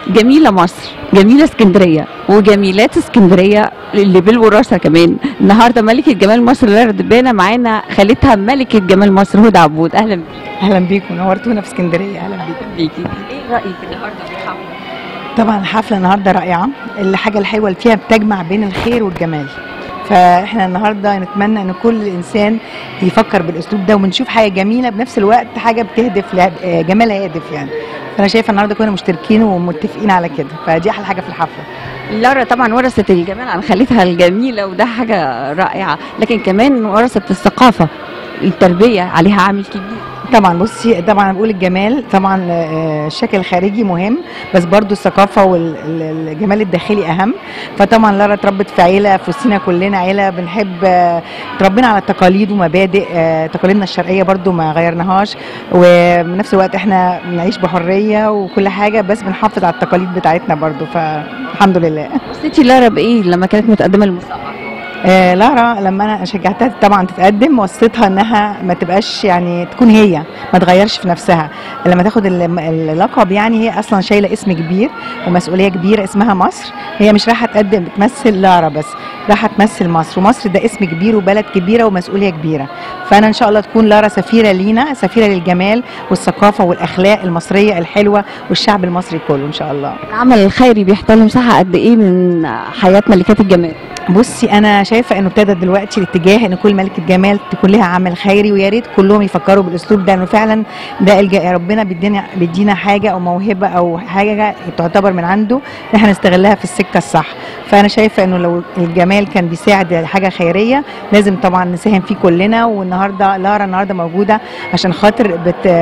جميلة مصر، جميلة اسكندرية، وجميلات اسكندرية اللي بالوراثة كمان. النهارده ملكة جمال مصر لارا دبانة معانا، خالتها ملكة جمال مصر هدى عبود. أهلا بيكي. اهلا بيكم، نورتونا في اسكندريه. اهلا بيكم. بيكي. إيه رأيك النهارده في الحفلة؟ طبعا الحفله النهارده رائعه. الحاجه الحلوه اللي فيها بتجمع بين الخير والجمال، فاحنا النهارده نتمنى ان كل انسان يفكر بالاسلوب ده، ونشوف حاجه جميله بنفس الوقت حاجه بتهدف جمال هادف يعني. فانا شايفه النهارده كنا مشتركين ومتفقين على كده، فدي احلى حاجه في الحفله. لارا طبعا ورثت الجمال عن خالتها الجميلة، وده حاجة رائعة، لكن كمان ورثت الثقافة، التربية عليها عامل كبير. طبعا بصي، طبعا بقول الجمال طبعا الشكل الخارجي مهم، بس برضو الثقافه والجمال الداخلي اهم. فطبعا لارا اتربت في عيله، في وسطنا كلنا عيله بنحب، اتربينا على تقاليد ومبادئ، تقاليدنا الشرقيه برضو ما غيرناهاش، وبنفس الوقت احنا بنعيش بحريه وكل حاجه، بس بنحافظ على التقاليد بتاعتنا برضو، فالحمد لله. وصيتي لارا بإيه لما كانت متقدمة للمسابقة؟ لارا لما انا شجعتها طبعا تتقدم، وصيتها انها ما تبقاش يعني تكون هي، ما تغيرش في نفسها لما تاخد اللقب. يعني هي اصلا شايله اسم كبير ومسؤوليه كبيره اسمها مصر. هي مش رايحه تقدم تمثل لارا بس، رايحه تمثل مصر، ومصر ده اسم كبير وبلد كبيره ومسؤوليه كبيره. فانا ان شاء الله تكون لارا سفيره لينا، سفيره للجمال والثقافه والاخلاق المصريه الحلوه والشعب المصري كله ان شاء الله. العمل الخيري بيحتل مساحة قد إيه من حياة ملكات الجمال؟ بصي انا شايفه انه ابتدى دلوقتي الاتجاه ان كل ملكه جمال تكون لها عمل خيري، ويا ريت كلهم يفكروا بالاسلوب ده، انه فعلا ده ربنا بيدينا حاجه او موهبه او حاجه تعتبر من عنده، احنا نستغلها في السكه الصح. فانا شايفه انه لو الجمال كان بيساعد حاجه خيريه لازم طبعا نساهم فيه كلنا. والنهارده لارا النهارده موجوده عشان خاطر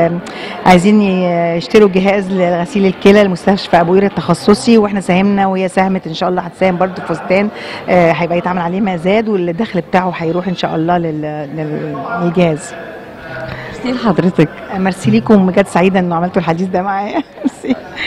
عايزين يشتروا جهاز لغسيل الكلى لمستشفى ابو قير التخصصي، واحنا ساهمنا وهي ساهمت ان شاء الله، هتساهم برده في فستان هيبقى يتعمل عليه مزاد، والدخل بتاعه هيروح ان شاء الله للجهاز. ميرسي لحضرتك. ميرسي ليكم، بجد سعيده انه عملتوا الحديث ده معايا. ميرسي.